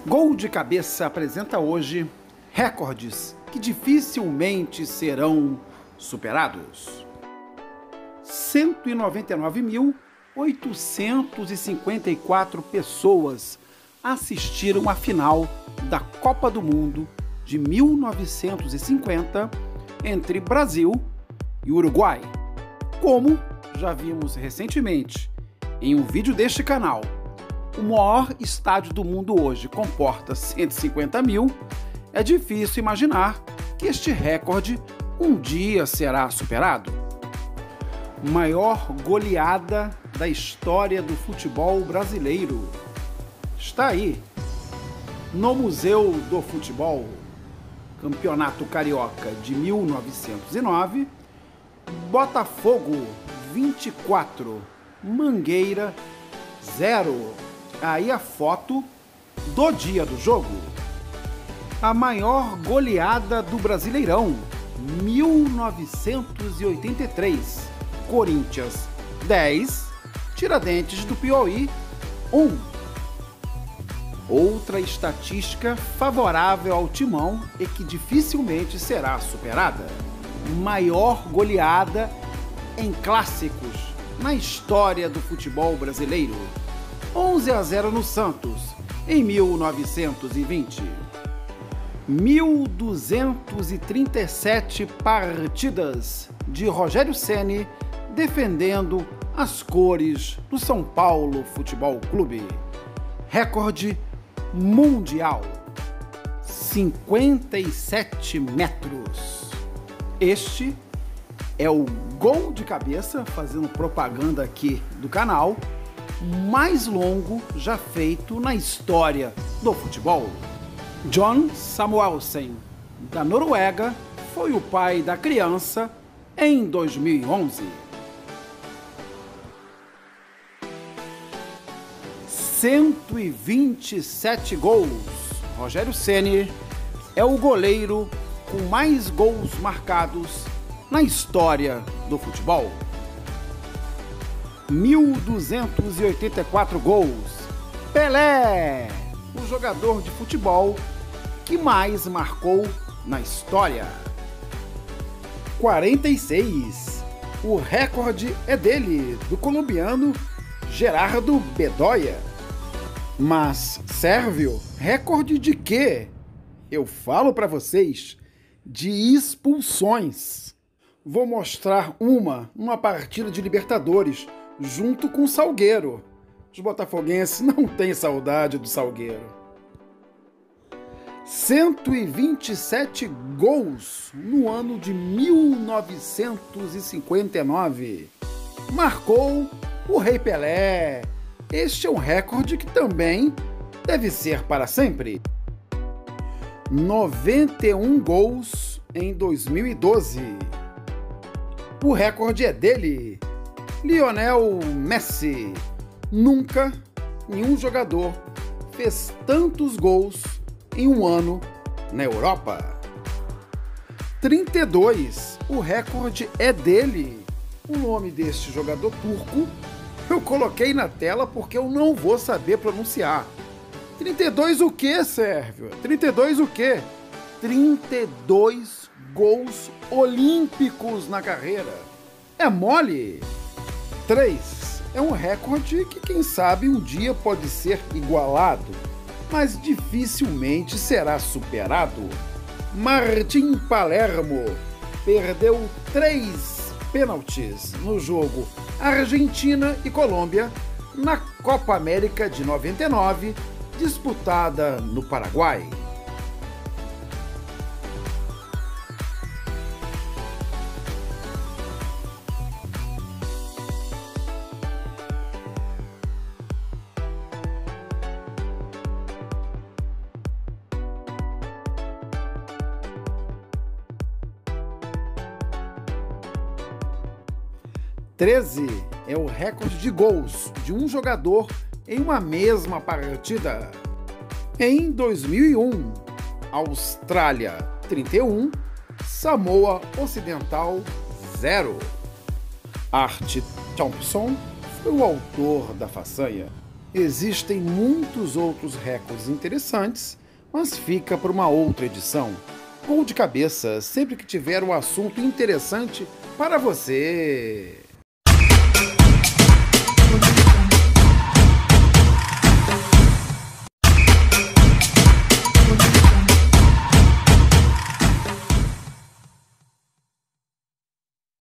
Gol de Cabeça apresenta hoje recordes que dificilmente serão superados. 199.854 pessoas assistiram à final da Copa do Mundo de 1950 entre Brasil e Uruguai. Como já vimos recentemente em um vídeo deste canal, o maior estádio do mundo hoje comporta 150 mil, é difícil imaginar que este recorde um dia será superado. Maior goleada da história do futebol brasileiro está aí, no Museu do Futebol. Campeonato Carioca de 1909, Botafogo 24, Mangueira 0. Aí a foto do dia do jogo. A maior goleada do Brasileirão, 1983. Corinthians 10, Tiradentes do Piauí 1. Outra estatística favorável ao Timão e que dificilmente será superada. Maior goleada em clássicos na história do futebol brasileiro. 11-0 no Santos, em 1920. 1.237 partidas de Rogério Ceni defendendo as cores do São Paulo Futebol Clube. Recorde mundial, 57 metros. Este é o gol de cabeça, fazendo propaganda aqui do canal, mais longo já feito na história do futebol. John Samuelsen, da Noruega, foi o pai da criança em 2011. 127 gols. Rogério Ceni é o goleiro com mais gols marcados na história do futebol. 1.284 gols. Pelé, o jogador de futebol que mais marcou na história. 46. O recorde é dele, do colombiano Gerardo Bedoya. Mas, Sérvio, recorde de quê? Eu falo para vocês, de expulsões. Vou mostrar uma partida de Libertadores, junto com o Salgueiro. Os botafoguenses não têm saudade do Salgueiro. 127 gols no ano de 1959. Marcou o Rei Pelé. Este é um recorde que também deve ser para sempre. 91 gols em 2012. O recorde é dele, Lionel Messi. Nunca nenhum jogador fez tantos gols em um ano na Europa. 32. O recorde é dele. O nome deste jogador turco eu coloquei na tela porque eu não vou saber pronunciar. 32 o quê, Sérvio? 32 o quê? 32 gols olímpicos na carreira. É mole? 3. É um recorde que, quem sabe, um dia pode ser igualado, mas dificilmente será superado. Martim Palermo perdeu 3 pênaltis no jogo Argentina e Colômbia na Copa América de 99, disputada no Paraguai. 13 é o recorde de gols de um jogador em uma mesma partida. Em 2001, Austrália 31, Samoa Ocidental 0. Art Thompson foi o autor da façanha. Existem muitos outros recordes interessantes, mas fica para uma outra edição. Gol de cabeça sempre que tiver um assunto interessante para você.